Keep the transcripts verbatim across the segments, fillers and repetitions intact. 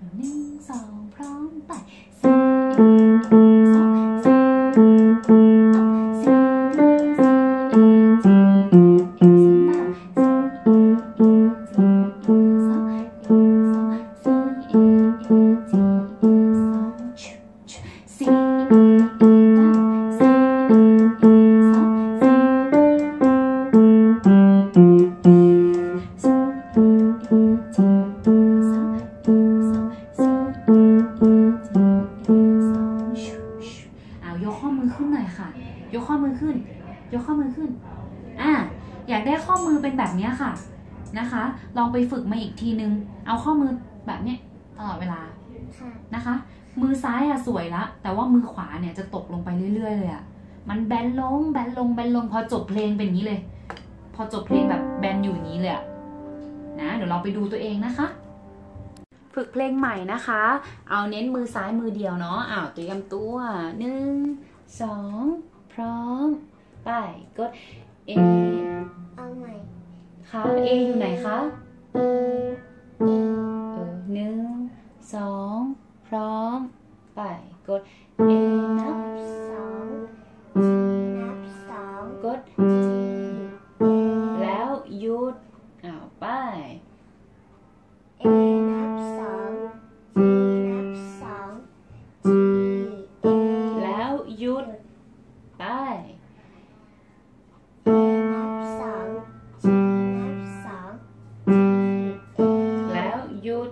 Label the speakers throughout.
Speaker 1: หนึ่งสองพร้อมไปยกข้อมือขึ้นหน่อยค่ะยกข้อมือขึ้นยกข้อมือขึ้นอ่ะอยากได้ข้อมือเป็นแบบนี้ค่ะนะคะลองไปฝึกมาอีกทีนึงเอาข้อมือแบบนี้ตลอดเวลานะคะมือซ้ายอะสวยละแต่ว่ามือขวาเนี่ยจะตกลงไปเรื่อยๆเลยอะมันแบนลงแบนลงแบนลงพอจบเพลงเป็นอย่างนี้เลยพอจบเพลงแบบแบนอยู่อย่างนี้เลยอะนะเดี๋ยวเราไปดูตัวเองนะคะฝึกเพลงใหม่นะคะเอาเน้นมือซ้ายมือเดียวเนาะอ้าวเตรียมตัวหนึ่งสองพร้อมไปกด A
Speaker 2: เอาใหม่
Speaker 1: ค่ะ A อยู่ไหนคะ A เออหนึ่งสองพร้อมไปกด A นับ
Speaker 2: สองนับสอง
Speaker 1: กด G แล้วหยุดอ้าวไป
Speaker 2: A นับสอง G นับสอง G A
Speaker 1: แล้วหยุดไป
Speaker 2: A นับสอง G นับสอง G A
Speaker 1: แล้วหยุด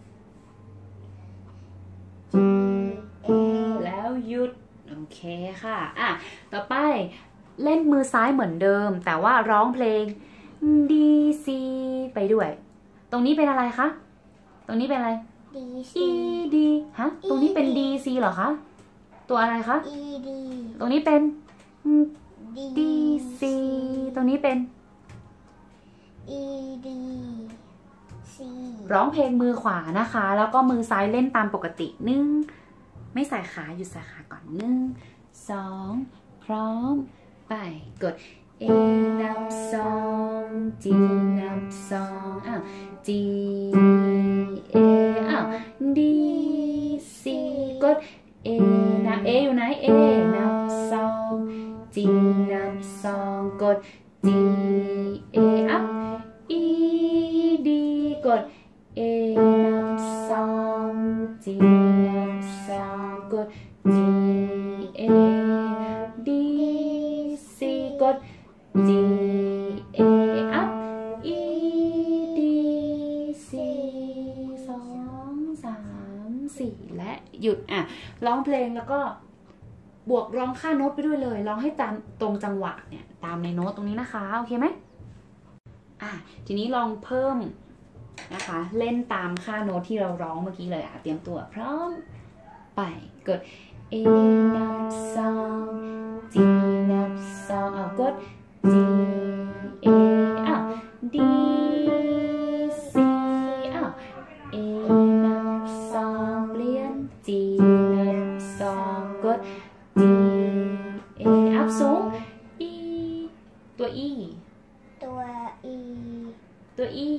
Speaker 2: G A
Speaker 1: แล้วหยุดโอเคค่ะอ่ะต่อไปเล่นมือซ้ายเหมือนเดิมแต่ว่าร้องเพลง D C ไปด้วยตรงนี้เป็นอะไรคะตรงนี้เป็นอะไร
Speaker 2: D C
Speaker 1: E D ฮะตรงนี้เป็น D C เหรอคะตัวอะไรคะ
Speaker 2: E D
Speaker 1: ตรงนี้เป็น
Speaker 2: D
Speaker 1: D C ตรงนี้เป็น
Speaker 2: E D C
Speaker 1: ร้องเพลงมือขวานะคะแล้วก็มือซ้ายเล่นตามปกติหนึ่งไม่ใส่ขาหยุดใส่ขาก่อนหนึ่งสองพร้อมไปกด A นับสอง G นับสองอ้าว G A อ้าว D C กด A นับ A อยู่ไหน A นับสอง G นับสองกด G A อ้าว E D กด A นับสอง G นับสองกด G A D C กด G A up E D C สองสามสี่และหยุดอ่ะร้องเพลงแล้วก็บวกร้องค่าโน้ตไปด้วยเลยร้องให้ตามตรงจังหวะเนี่ยตามในโน้ตตรงนี้นะคะโอเคไหมอ่ะทีนี้ลองเพิ่มนะคะเล่นตามค่าโน้ตที่เราร้องเมื่อกี้เลยอ่ะเตรียมตัวพร้อมไปกด A นับสอง G นับสองเอากด G A อ้าว D C อ้าว A นับสองเปลี่ยน G นับสองกด G A อัพสูง E ตัว E
Speaker 2: ตัว E
Speaker 1: ตัว E
Speaker 2: E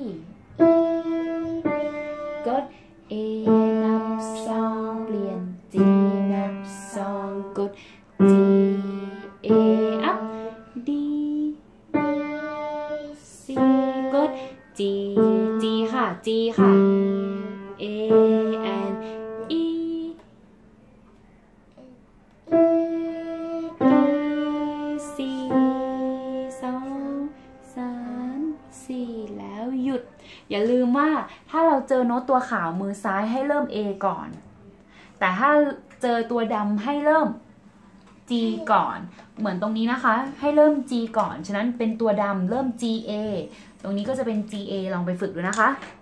Speaker 1: กด A นับสองเปลี่ยน G นับสองกด G A up D C กด G G ค่ะ G ค่ะ A and E C สองสามสี่แล้วหยุดอย่าลืมว่าถ้าเราเจอโน้ตตัวขาวมือซ้ายให้เริ่ม A ก่อนแต่ถ้าเจอตัวดำให้เริ่ม G ก่อนเหมือนตรงนี้นะคะให้เริ่ม G ก่อนฉะนั้นเป็นตัวดำเริ่ม G A ตรงนี้ก็จะเป็น G A ลองไปฝึกดูนะคะ